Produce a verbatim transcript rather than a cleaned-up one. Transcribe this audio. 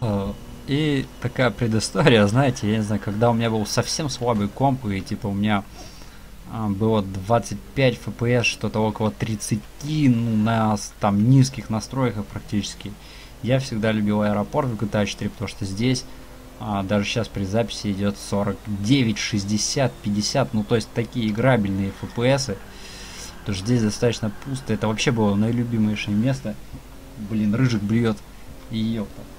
И такая предыстория, знаете, я не знаю, когда у меня был совсем слабый комп, и типа у меня а, было двадцать пять эф пи эс, что-то около тридцати, ну, на с- там низких настройках практически. Я всегда любил аэропорт в джи ти эй четыре, потому что здесь а, даже сейчас при записи идет сорок девять, шестьдесят, пятьдесят, ну то есть такие играбельные эф пи эс. Потому что здесь достаточно пусто. Это вообще было наилюбимейшее место. Блин, рыжик блюет. И ёпта.